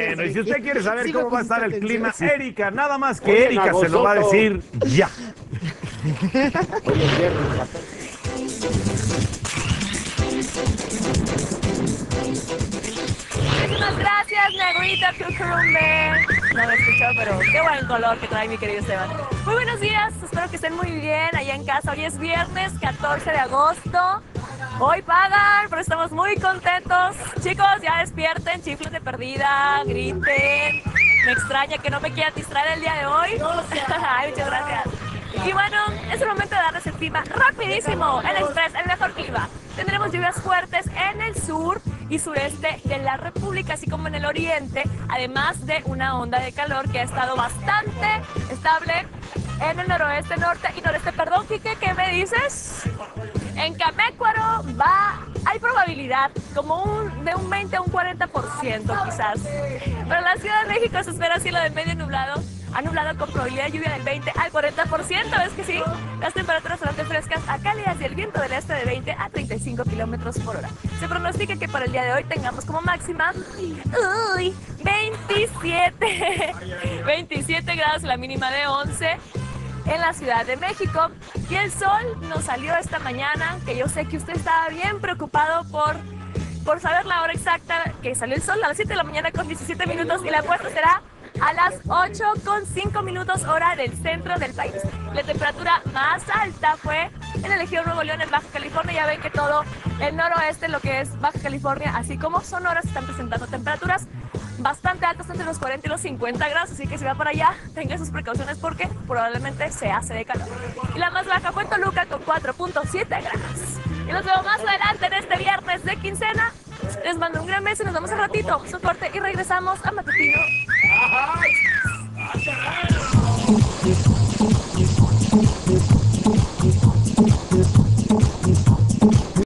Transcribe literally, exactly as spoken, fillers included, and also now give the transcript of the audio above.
Bueno, y si usted quiere saber Sigo cómo va a estar el poniendo clima, atención. Erika, nada más que Oye, Erika se lo va a Nagosoto. decir ya. Hoy es viernes catorce. Muchísimas gracias, Negrita Cucurumbe. No me escuchó, pero qué buen color que trae mi querido Esteban. Muy buenos días, espero que estén muy bien allá en casa. Hoy es viernes catorce de agosto. Hoy pagan, pero estamos muy contentos. Chicos, ya despierten, chifles de perdida, griten. Me extraña que no me quieran distraer el día de hoy. Ay, muchas gracias. Y bueno, es el momento de darles el clima rapidísimo. El Express, el mejor clima. Tendremos lluvias fuertes en el sur y sureste de la República, así como en el oriente, además de una onda de calor que ha estado bastante estable en el noroeste, norte y noreste. Perdón, Quique, ¿qué me dices? En Camécuaro va, hay probabilidad como un, de un veinte a un cuarenta por ciento quizás. Pero en la Ciudad de México se espera cielo de medio nublado, ha nublado con probabilidad de lluvia del veinte al cuarenta por ciento, ¿ves que sí? Las temperaturas serán de frescas a cálidas y el viento del este de veinte a treinta y cinco kilómetros por hora. Se pronostica que para el día de hoy tengamos como máxima, uy, veintisiete, veintisiete grados, la mínima de once. En la Ciudad de México, y el sol nos salió esta mañana, que yo sé que usted estaba bien preocupado por, por saber la hora exacta que salió el sol, a las siete de la mañana con diecisiete minutos, y la puesta será a las ocho con cinco minutos hora del centro del país. La temperatura más alta fue en el Ejido Nuevo León, en Baja California. Ya ven que todo el noroeste, lo que es Baja California, así como Sonora, se están presentando temperaturas bastante altas, entre los cuarenta y los cincuenta grados, así que si va para allá, tenga sus precauciones porque probablemente se hace de calor. Y la más baja fue Toluca con cuatro punto siete grados. Y nos vemos más adelante en este viernes de quincena. Les mando un gran beso y nos vemos un ratito. Su corte y regresamos a Matutino.